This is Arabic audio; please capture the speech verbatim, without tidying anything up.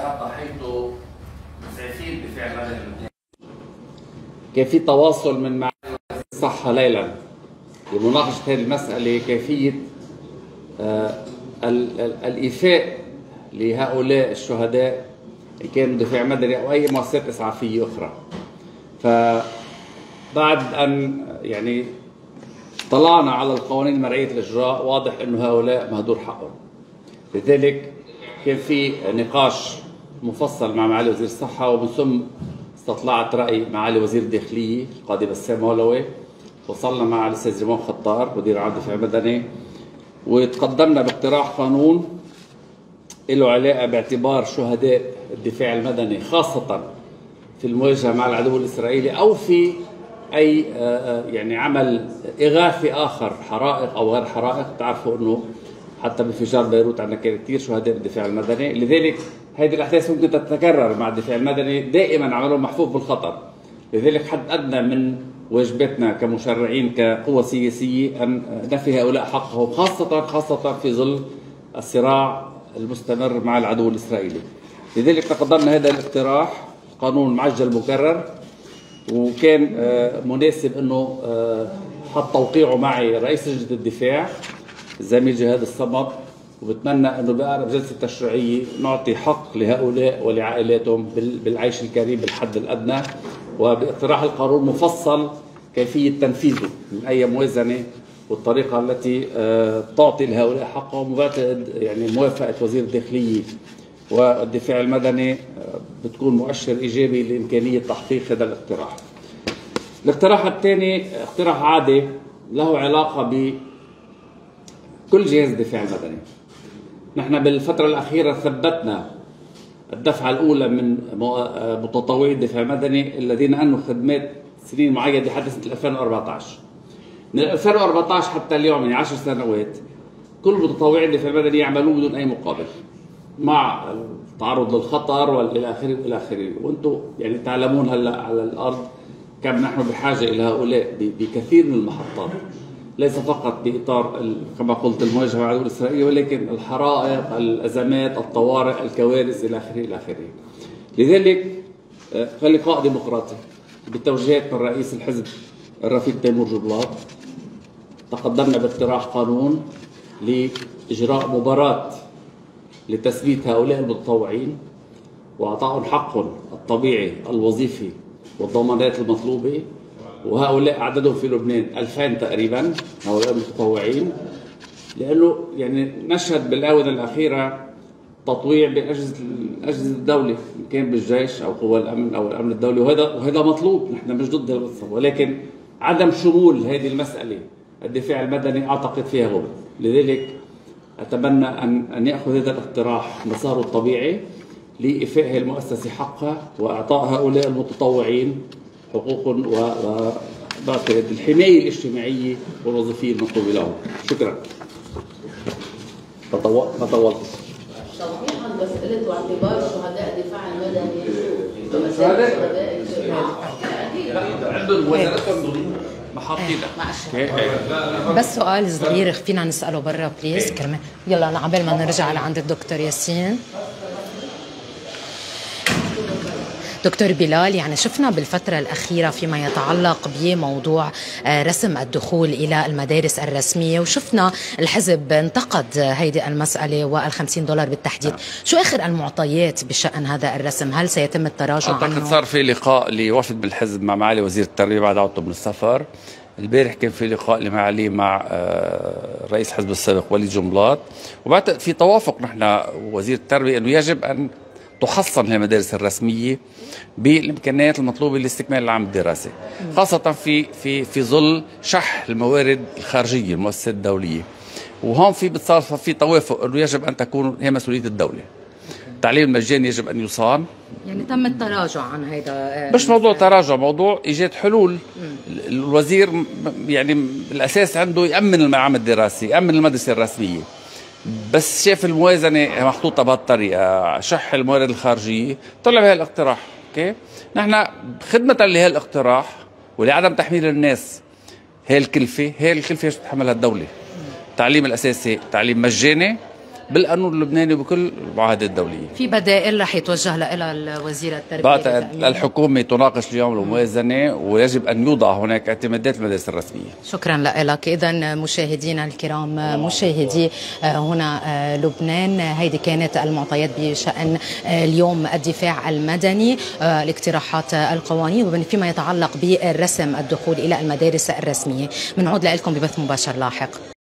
الحلقة حيث مسعفين الدفاع المدني اللبناني كان في تواصل من معالي الصحة ليلا لمناقشة هذه المسألة، كيفية آه الإيفاء لهؤلاء الشهداء إن كانوا دفاع مدني أو أي مؤسسات إسعافية أخرى. فبعد أن يعني طلعنا على القوانين مرعية الإجراء، واضح أنه هؤلاء مهدور حقهم. لذلك كان في نقاش مفصل مع معالي وزير الصحة، ومن ثم استطلعت رأي معالي وزير الداخلية القاضي بسام هولوي. وصلنا مع الأستاذ جمال خطار مدير عام الدفاع المدني، وتقدمنا باقتراح قانون له علاقة باعتبار شهداء الدفاع المدني خاصة في المواجهة مع العدو الإسرائيلي أو في أي يعني عمل إغاثي آخر، حرائق أو غير حرائق. تعرفوا أنه حتى بانفجار بيروت عندنا كان كثير شهداء بالدفاع المدني، لذلك هذه الأحداث ممكن تتكرر مع الدفاع المدني، دائما عملهم محفوف بالخطر. لذلك حد أدنى من واجباتنا كمشرعين كقوة سياسية أن نفي هؤلاء حقهم، خاصة خاصة في ظل الصراع المستمر مع العدو الإسرائيلي. لذلك تقدمنا هذا الاقتراح قانون معجل مكرر، وكان مناسب أنه حط توقيعه معي رئيس لجنة الدفاع الزميل جهاد الصمد، وبتمنى أنه بأقرب جلسة تشريعية نعطي حق لهؤلاء ولعائلاتهم بالعيش الكريم بالحد الأدنى، وباقتراح القانون مفصل كيفية تنفيذه من أي موازنة والطريقة التي تعطي لهؤلاء حقهم. وبعتقد يعني موافقة وزير الداخلية والدفاع المدني بتكون مؤشر إيجابي لإمكانية تحقيق هذا الاقتراح. الاقتراح الثاني اقتراح عادي له علاقة بكل جهاز الدفاع المدني. نحن بالفترة الأخيرة ثبتنا الدفعة الأولى من متطوعي الدفاع المدني الذين أنهوا خدمات سنين معينة لحد سنة ألفين وأربعة عشر. من ألفين وأربعة عشر حتى اليوم يعني عشر سنوات كل متطوعي الدفاع المدني يعملون بدون أي مقابل، مع التعرض للخطر والى اخره والى اخره. وانتم يعني تعلمون هلا على الارض كم نحن بحاجه الى هؤلاء بكثير من المحطات، ليس فقط باطار كما قلت المواجهه مع العدو الاسرائيلي، ولكن الحرائق، الازمات، الطوارئ، الكوارث الى اخره الى اخره. لذلك كلقاء ديمقراطي بتوجيهات من رئيس الحزب الرفيق تيمور جبلاط تقدمنا باقتراح قانون لاجراء مباراه لتثبيت هؤلاء المتطوعين واعطائهم حقهم الطبيعي الوظيفي والضمانات المطلوبه. وهؤلاء عددهم في لبنان ألفين تقريبا هؤلاء المتطوعين، لانه يعني نشهد بالاونه الاخيره تطويع باجهزه اجهزه الدوله، ان كان بالجيش او قوى الامن او الامن الدولي، وهذا وهذا مطلوب، نحن مش ضد هذا، ولكن عدم شمول هذه المساله الدفاع المدني اعتقد فيها غلط. لذلك أتمنى أن أن يأخذ هذا الاقتراح مساره الطبيعي لإيفاء المؤسسة حقها وإعطاء هؤلاء المتطوعين حقوقهم وبعتقد الحماية الاجتماعية والوظيفية المطلوبة لهم. شكرا. ما طولتش. توضيحا مسألة واعتبار شهداء الدفاع المدني شهداء عندهم وزارتهم محاطينها. بس سؤال صغير فينا نسأله برا بليز كرمال يلا عبال ما نرجع لعند الدكتور ياسين. دكتور بلال، يعني شفنا بالفترة الأخيرة فيما يتعلق بموضوع رسم الدخول إلى المدارس الرسمية، وشفنا الحزب انتقد هيدي المسألة والخمسين دولار بالتحديد. شو آخر المعطيات بشأن هذا الرسم؟ هل سيتم التراجع عنه؟ أعتقد صار في لقاء لوفد بالحزب مع معالي وزير التربية بعد عودته من السفر. البارح كان في لقاء لمعالي مع رئيس حزب السابق وليد جنبلاط، وبعتقد في توافق نحن وزير التربية أنه يجب أن تحصن المدارس الرسميه بالامكانيات المطلوبه لاستكمال العام الدراسي، خاصه في في في ظل شح الموارد الخارجيه المؤسسات الدوليه. وهون في بتصير في توافق انه يجب ان تكون هي مسؤوليه الدوله. التعليم المجاني يجب ان يصان، يعني تم التراجع عن هيدا، مش موضوع تراجع، موضوع ايجاد حلول. الوزير يعني بالاساس عنده يامن العام الدراسي، يامن المدرسه الرسميه، بس شاف الموازنه محطوطه بهالطريقه، شح الموارد الخارجيه، طلع بهذا الاقتراح. اوكي، نحن خدمه لهذا الاقتراح ولعدم تحميل الناس هي الكلفه، هي الكلفه يجب تتحملها الدوله. التعليم الاساسي تعليم مجاني، بالقانون اللبناني وبكل المعاهدات الدولية. في بدائل رح يتوجه لها الوزير التربية؟ بعتقد الحكومة تناقش اليوم الموازنة ويجب أن يوضع هناك اعتمادات المدارس الرسمية. شكرا لك. إذا مشاهدينا الكرام، مشاهدي هنا لبنان، هيدي كانت المعطيات بشأن اليوم الدفاع المدني، الاقتراحات القوانين فيما يتعلق بالرسم الدخول إلى المدارس الرسمية. بنعود لكم ببث مباشر لاحق.